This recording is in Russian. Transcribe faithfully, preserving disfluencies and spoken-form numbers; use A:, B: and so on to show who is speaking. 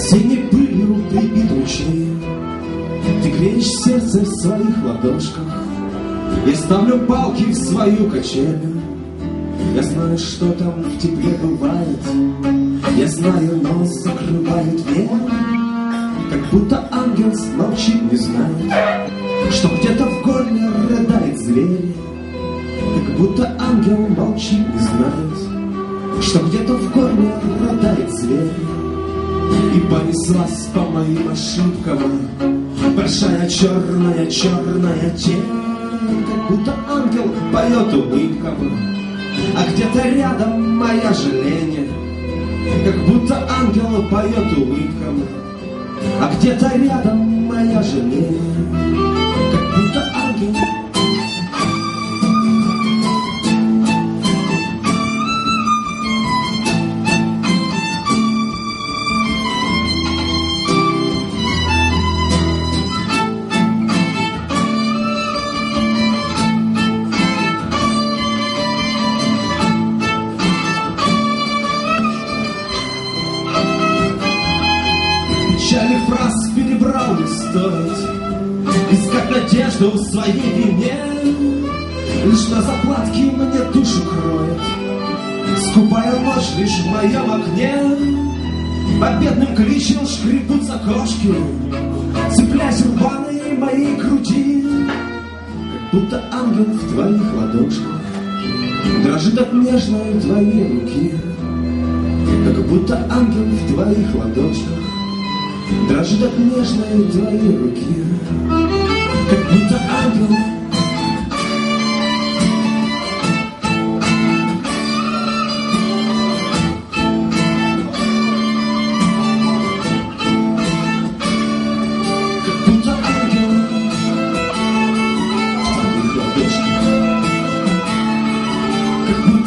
A: Синей пылью прибит ручей, ты греешь сердце в своих ладошках. Я ставлю палки в свою качелю. Я знаю, что там в тепле бывает. Я знаю, но закрывает век. Как будто ангел молчит, не знает, что где-то в горле рыдает зверь. Как будто ангел молчит, не знает, что где-то в горле рыдает зверь. И понеслась по моим ошибкам большая черная, черная тень. Как будто ангел поет улыбкам, а где-то рядом моя жаление. Как будто ангел поет улыбкам, а где-то рядом моя жаление. Как будто ангел. Печали фраз перебрал не стоит искать надежду в своей вине. Лишь на заплатке мне душу кроет скупая ночь лишь в моем окне. По бедным кличам шкребутся кошки, цепляясь рваной моей груди. Как будто ангел в твоих ладошках дрожит от нежной твоей руки. Как будто ангел в твоих ладошках дрожит от нежной твоей руки. Как будто ангел. Как будто ангел в твоих ладошках. Как будто